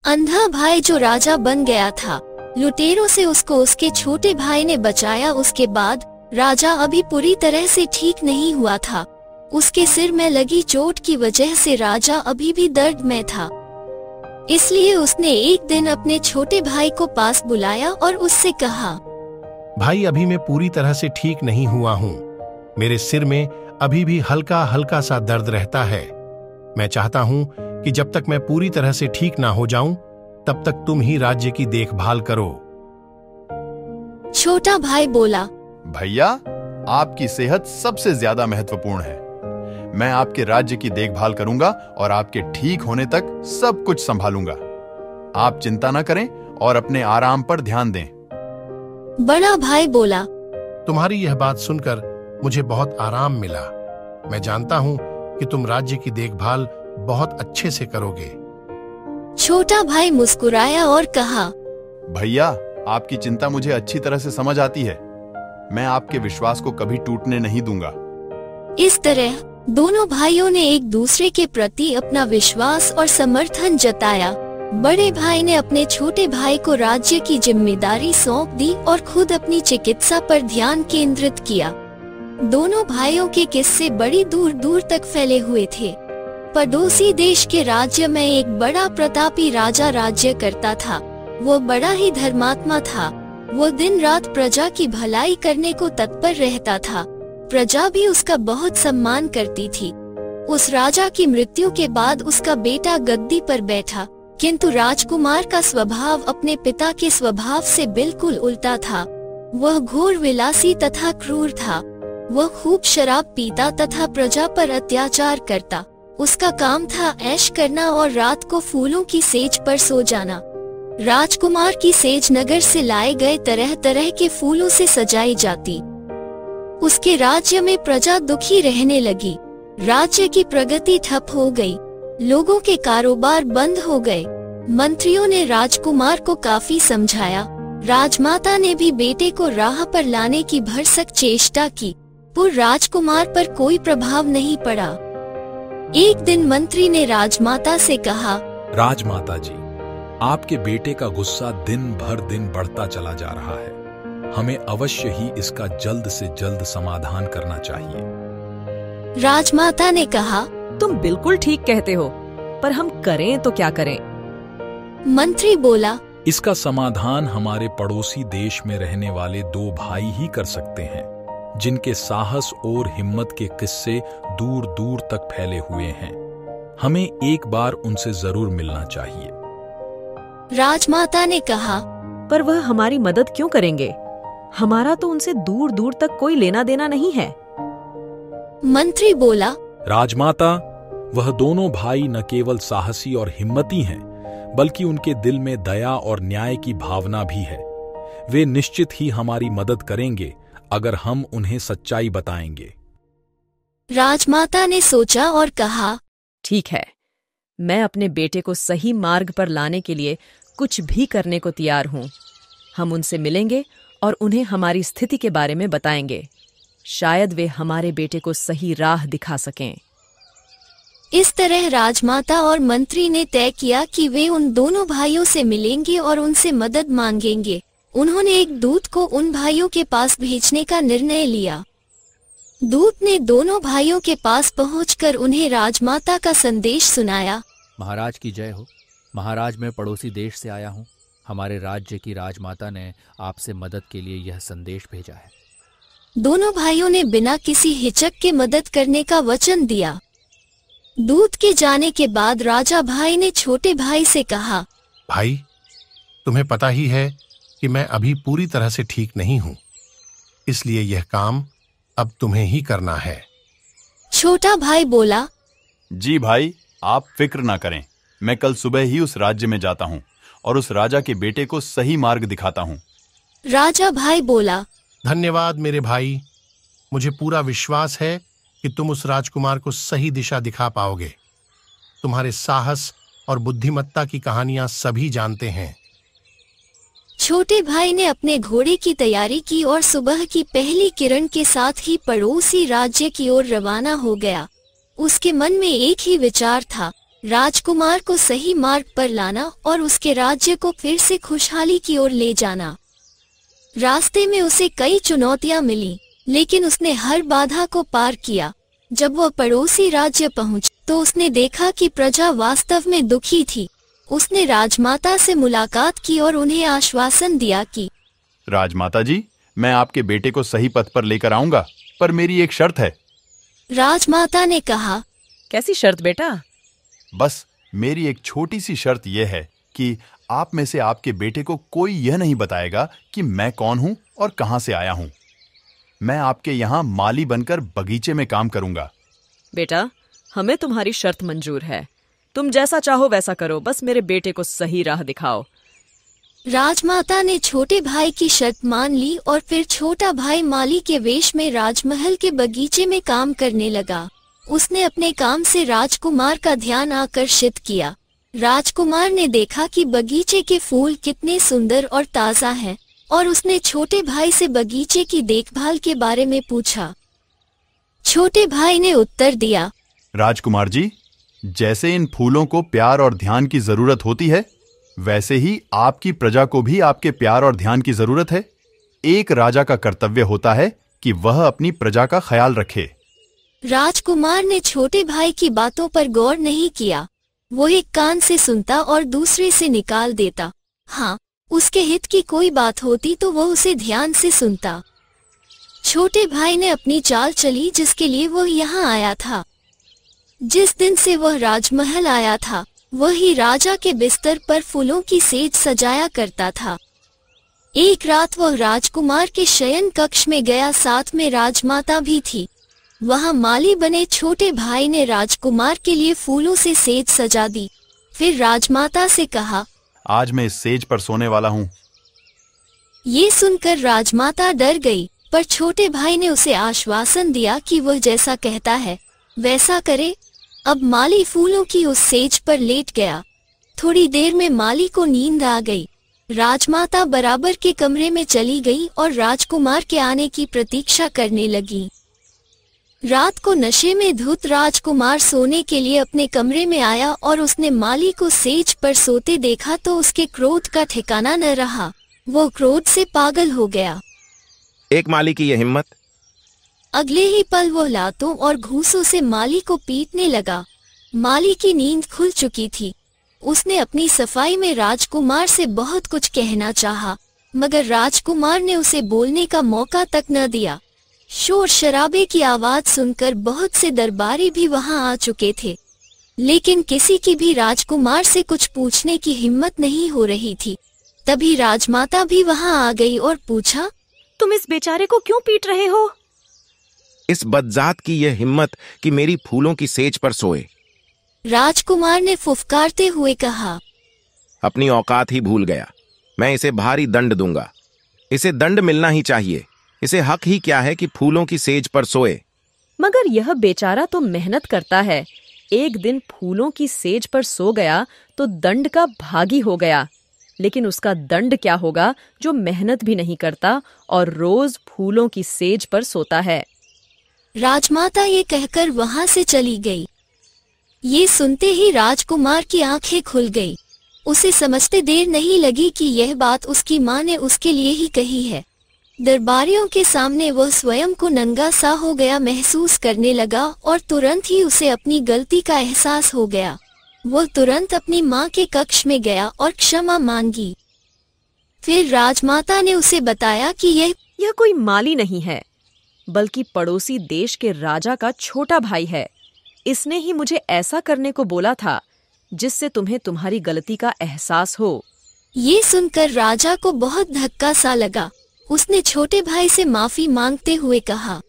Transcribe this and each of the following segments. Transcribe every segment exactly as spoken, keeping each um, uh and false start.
अंधा भाई जो राजा बन गया था, लुटेरों से उसको उसके छोटे भाई ने बचाया। उसके बाद राजा अभी पूरी तरह से ठीक नहीं हुआ था। उसके सिर में लगी चोट की वजह से राजा अभी भी दर्द में था। इसलिए उसने एक दिन अपने छोटे भाई को पास बुलाया और उससे कहा, भाई, अभी मैं पूरी तरह से ठीक नहीं हुआ हूँ। मेरे सिर में अभी भी हल्का हल्का सा दर्द रहता है। मैं चाहता हूँ कि जब तक मैं पूरी तरह से ठीक ना हो जाऊं, तब तक तुम ही राज्य की देखभाल करो। छोटा भाई बोला, भैया, आपकी सेहत सबसे ज्यादा महत्वपूर्ण है। मैं आपके राज्य की देखभाल करूंगा और आपके ठीक होने तक सब कुछ संभालूंगा। आप चिंता न करें और अपने आराम पर ध्यान दें। बड़ा भाई बोला, तुम्हारी यह बात सुनकर मुझे बहुत आराम मिला। मैं जानता हूँ कि तुम राज्य की देखभाल बहुत अच्छे से करोगे। छोटा भाई मुस्कुराया और कहा, भैया, आपकी चिंता मुझे अच्छी तरह से समझ आती है। मैं आपके विश्वास को कभी टूटने नहीं दूंगा। इस तरह दोनों भाइयों ने एक दूसरे के प्रति अपना विश्वास और समर्थन जताया। बड़े भाई ने अपने छोटे भाई को राज्य की जिम्मेदारी सौंप दी और खुद अपनी चिकित्सा पर ध्यान केंद्रित किया। दोनों भाइयों के किस्से बड़ी दूर दूर तक फैले हुए थे। पड़ोसी देश के राज्य में एक बड़ा प्रतापी राजा राज्य करता था। वो बड़ा ही धर्मात्मा था। वो दिन रात प्रजा की भलाई करने को तत्पर रहता था। प्रजा भी उसका बहुत सम्मान करती थी। उस राजा की मृत्यु के बाद उसका बेटा गद्दी पर बैठा, किंतु राजकुमार का स्वभाव अपने पिता के स्वभाव से बिल्कुल उल्टा था। वह घोर विलासी तथा क्रूर था। वह खूब शराब पीता तथा प्रजा पर अत्याचार करता। उसका काम था ऐश करना और रात को फूलों की सेज पर सो जाना। राजकुमार की सेज नगर से लाए गए तरह तरह के फूलों से सजाई जाती। उसके राज्य में प्रजा दुखी रहने लगी। राज्य की प्रगति ठप हो गई। लोगों के कारोबार बंद हो गए। मंत्रियों ने राजकुमार को काफी समझाया। राजमाता ने भी बेटे को राह पर लाने की भरसक चेष्टा की, पर राजकुमार पर कोई प्रभाव नहीं पड़ा। एक दिन मंत्री ने राजमाता से कहा, राजमाता जी, आपके बेटे का गुस्सा दिन भर दिन बढ़ता चला जा रहा है। हमें अवश्य ही इसका जल्द से जल्द समाधान करना चाहिए। राजमाता ने कहा, तुम बिल्कुल ठीक कहते हो, पर हम करें तो क्या करें? मंत्री बोला, इसका समाधान हमारे पड़ोसी देश में रहने वाले दो भाई ही कर सकते हैं, जिनके साहस और हिम्मत के किस्से दूर दूर तक फैले हुए हैं। हमें एक बार उनसे जरूर मिलना चाहिए। राजमाता ने कहा, पर वह हमारी मदद क्यों करेंगे? हमारा तो उनसे दूर दूर तक कोई लेना देना नहीं है। मंत्री बोला, राजमाता, वह दोनों भाई न केवल साहसी और हिम्मती हैं, बल्कि उनके दिल में दया और न्याय की भावना भी है। वे निश्चित ही हमारी मदद करेंगे अगर हम उन्हें सच्चाई बताएंगे। राजमाता ने सोचा और कहा, ठीक है, मैं अपने बेटे को सही मार्ग पर लाने के लिए कुछ भी करने को तैयार हूँ। हम उनसे मिलेंगे और उन्हें हमारी स्थिति के बारे में बताएंगे। शायद वे हमारे बेटे को सही राह दिखा सकें। इस तरह राजमाता और मंत्री ने तय किया कि वे उन दोनों भाइयों से मिलेंगे और उनसे मदद मांगेंगे। उन्होंने एक दूत को उन भाइयों के पास भेजने का निर्णय लिया। दूत ने दोनों भाइयों के पास पहुंचकर उन्हें राजमाता का संदेश सुनाया। महाराज की जय हो। महाराज, मैं पड़ोसी देश से आया हूँ। हमारे राज्य की राजमाता ने आपसे मदद के लिए यह संदेश भेजा है। दोनों भाइयों ने बिना किसी हिचक के मदद करने का वचन दिया। दूत के जाने के बाद राजा भाई ने छोटे भाई से कहा, भाई, तुम्हें पता ही है कि मैं अभी पूरी तरह से ठीक नहीं हूँ, इसलिए यह काम अब तुम्हें ही करना है। छोटा भाई बोला, जी भाई, आप फिक्र ना करें। मैं कल सुबह ही उस राज्य में जाता हूँ और उस राजा के बेटे को सही मार्ग दिखाता हूँ। राजा भाई बोला, धन्यवाद मेरे भाई। मुझे पूरा विश्वास है कि तुम उस राजकुमार को सही दिशा दिखा पाओगे। तुम्हारे साहस और बुद्धिमत्ता की कहानियां सभी जानते हैं। छोटे भाई ने अपने घोड़े की तैयारी की और सुबह की पहली किरण के साथ ही पड़ोसी राज्य की ओर रवाना हो गया। उसके मन में एक ही विचार था, राजकुमार को सही मार्ग पर लाना और उसके राज्य को फिर से खुशहाली की ओर ले जाना। रास्ते में उसे कई चुनौतियां मिली, लेकिन उसने हर बाधा को पार किया। जब वह पड़ोसी राज्य पहुंच तो उसने देखा कि प्रजा वास्तव में दुखी थी। उसने राजमाता से मुलाकात की और उन्हें आश्वासन दिया कि राजमाता जी, मैं आपके बेटे को सही पथ पर लेकर आऊंगा, पर मेरी एक शर्त है। राजमाता ने कहा, कैसी शर्त बेटा? बस मेरी एक छोटी सी शर्त यह है कि आप में से आपके बेटे को कोई यह नहीं बताएगा कि मैं कौन हूं और कहां से आया हूं। मैं आपके यहाँ माली बनकर बगीचे में काम करूंगा। बेटा, हमें तुम्हारी शर्त मंजूर है। तुम जैसा चाहो वैसा करो, बस मेरे बेटे को सही राह दिखाओ। राजमाता ने छोटे भाई की शर्त मान ली और फिर छोटा भाई माली के वेश में राजमहल के बगीचे में काम करने लगा। उसने अपने काम से राजकुमार का ध्यान आकर्षित किया। राजकुमार ने देखा कि बगीचे के फूल कितने सुंदर और ताजा हैं, और उसने छोटे भाई से बगीचे की देखभाल के बारे में पूछा। छोटे भाई ने उत्तर दिया, राजकुमार जी, जैसे इन फूलों को प्यार और ध्यान की जरूरत होती है, वैसे ही आपकी प्रजा को भी आपके प्यार और ध्यान की जरूरत है। एक राजा का कर्तव्य होता है कि वह अपनी प्रजा का ख्याल रखे। राजकुमार ने छोटे भाई की बातों पर गौर नहीं किया। वो एक कान से सुनता और दूसरे से निकाल देता। हाँ, उसके हित की कोई बात होती तो वो उसे ध्यान से सुनता। छोटे भाई ने अपनी चाल चली जिसके लिए वो यहाँ आया था। जिस दिन से वह राजमहल आया था, वही राजा के बिस्तर पर फूलों की सेज सजाया करता था। एक रात वह राजकुमार के शयन कक्ष में गया, साथ में राजमाता भी थी। वहां माली बने छोटे भाई ने राजकुमार के लिए फूलों से सेज सजा दी। फिर राजमाता से कहा, आज मैं इस सेज पर सोने वाला हूँ। ये सुनकर राजमाता डर गई, पर छोटे भाई ने उसे आश्वासन दिया कि वह जैसा कहता है वैसा करे। अब माली फूलों की उस सेज पर लेट गया। थोड़ी देर में माली को नींद आ गई। राजमाता बराबर के कमरे में चली गई और राजकुमार के आने की प्रतीक्षा करने लगी। रात को नशे में धुत राजकुमार सोने के लिए अपने कमरे में आया और उसने माली को सेज पर सोते देखा तो उसके क्रोध का ठिकाना न रहा। वो क्रोध से पागल हो गया। एक माली की यह हिम्मत! अगले ही पल वो लातों और घूंसों से माली को पीटने लगा। माली की नींद खुल चुकी थी। उसने अपनी सफाई में राजकुमार से बहुत कुछ कहना चाहा, मगर राजकुमार ने उसे बोलने का मौका तक न दिया। शोर शराबे की आवाज सुनकर बहुत से दरबारी भी वहां आ चुके थे, लेकिन किसी की भी राजकुमार से कुछ पूछने की हिम्मत नहीं हो रही थी। तभी राजमाता भी वहां आ गई और पूछा, तुम इस बेचारे को क्यों पीट रहे हो? इस बदजात की यह हिम्मत कि मेरी फूलों की सेज पर सोए। राजकुमार ने फुफकारते हुए कहा, अपनी औकात ही भूल गया। मैं इसे भारी दंड दूंगा। इसे दंड मिलना ही चाहिए। इसे हक ही क्या है कि फूलों की सेज पर सोए। मगर यह बेचारा तो मेहनत करता है। एक दिन फूलों की सेज पर सो गया तो दंड का भागी हो गया। लेकिन उसका दंड क्या होगा जो मेहनत भी नहीं करता और रोज फूलों की सेज पर सोता है। राजमाता ये कहकर वहां से चली गई। ये सुनते ही राजकुमार की आंखें खुल गई। उसे समझते देर नहीं लगी कि यह बात उसकी माँ ने उसके लिए ही कही है। दरबारियों के सामने वह स्वयं को नंगा सा हो गया महसूस करने लगा और तुरंत ही उसे अपनी गलती का एहसास हो गया। वह तुरंत अपनी माँ के कक्ष में गया और क्षमा मांगी। फिर राजमाता ने उसे बताया कि यह यह कोई माली नहीं है, बल्कि पड़ोसी देश के राजा का छोटा भाई है। इसने ही मुझे ऐसा करने को बोला था जिससे तुम्हें तुम्हारी गलती का एहसास हो। ये सुनकर राजा को बहुत धक्का सा लगा। उसने छोटे भाई से माफी मांगते हुए कहा,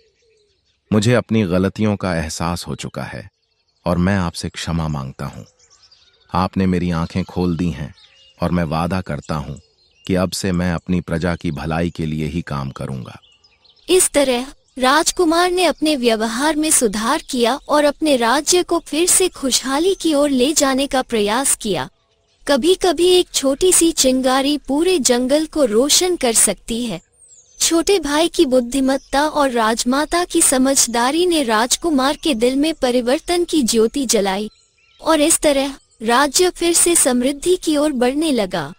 मुझे अपनी गलतियों का एहसास हो चुका है और मैं आपसे क्षमा मांगता हूँ। आपने मेरी आंखें खोल दी हैं और मैं वादा करता हूँ कि अब से मैं अपनी प्रजा की भलाई के लिए ही काम करूँगा। इस तरह राजकुमार ने अपने व्यवहार में सुधार किया और अपने राज्य को फिर से खुशहाली की ओर ले जाने का प्रयास किया। कभी कभी एक छोटी सी चिंगारी पूरे जंगल को रोशन कर सकती है। छोटे भाई की बुद्धिमत्ता और राजमाता की समझदारी ने राजकुमार के दिल में परिवर्तन की ज्योति जलाई। और इस तरह राज्य फिर से समृद्धि की ओर बढ़ने लगा।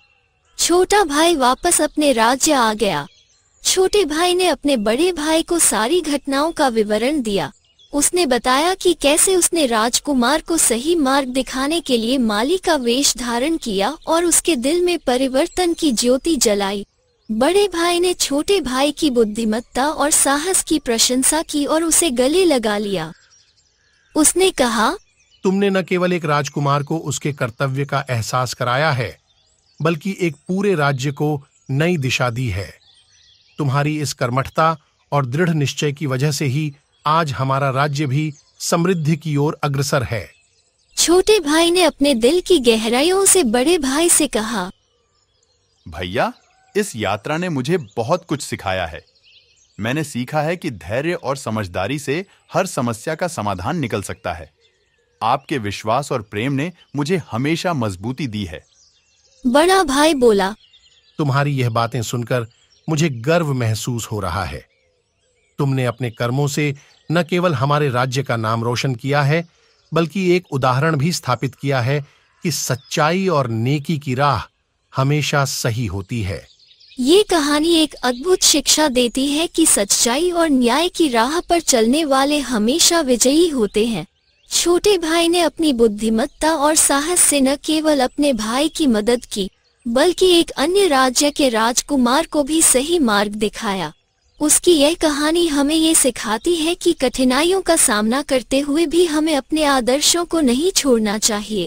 छोटा भाई वापस अपने राज्य आ गया। छोटे भाई ने अपने बड़े भाई को सारी घटनाओं का विवरण दिया। उसने बताया कि कैसे उसने राजकुमार को सही मार्ग दिखाने के लिए माली का वेश धारण किया और उसके दिल में परिवर्तन की ज्योति जलाई। बड़े भाई ने छोटे भाई की बुद्धिमत्ता और साहस की प्रशंसा की और उसे गले लगा लिया। उसने कहा, तुमने न केवल एक राजकुमार को उसके कर्तव्य का एहसास कराया है, बल्कि एक पूरे राज्य को नई दिशा दी है। तुम्हारी इस कर्मठता और दृढ़ निश्चय की वजह से ही आज हमारा राज्य भी समृद्धि की ओर अग्रसर है। छोटे भाई ने अपने दिल की गहराइयों से बड़े भाई से कहा, भैया, इस यात्रा ने मुझे बहुत कुछ सिखाया है। मैंने सीखा है कि धैर्य और समझदारी से हर समस्या का समाधान निकल सकता है। आपके विश्वास और प्रेम ने मुझे हमेशा मजबूती दी है। बड़ा भाई बोला, तुम्हारी यह बातें सुनकर मुझे गर्व महसूस हो रहा है। तुमने अपने कर्मों से न केवल हमारे राज्य का नाम रोशन किया है, बल्कि एक उदाहरण भी स्थापित किया है कि सच्चाई और नेकी की राह हमेशा सही होती है। ये कहानी एक अद्भुत शिक्षा देती है कि सच्चाई और न्याय की राह पर चलने वाले हमेशा विजयी होते हैं। छोटे भाई ने अपनी बुद्धिमत्ता और साहस से न केवल अपने भाई की मदद की, बल्कि एक अन्य राज्य के राजकुमार को भी सही मार्ग दिखाया। उसकी यह कहानी हमें ये सिखाती है कि कठिनाइयों का सामना करते हुए भी हमें अपने आदर्शों को नहीं छोड़ना चाहिए।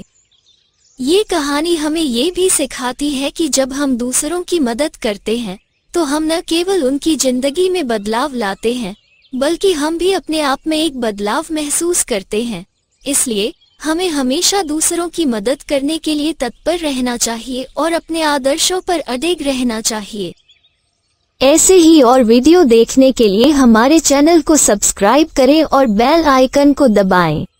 ये कहानी हमें ये भी सिखाती है कि जब हम दूसरों की मदद करते हैं, तो हम न केवल उनकी जिंदगी में बदलाव लाते हैं, बल्कि हम भी अपने आप में एक बदलाव महसूस करते हैं। इसलिए हमें हमेशा दूसरों की मदद करने के लिए तत्पर रहना चाहिए और अपने आदर्शों पर अडिग रहना चाहिए। ऐसे ही और वीडियो देखने के लिए हमारे चैनल को सब्सक्राइब करें और बेल आइकन को दबाएं।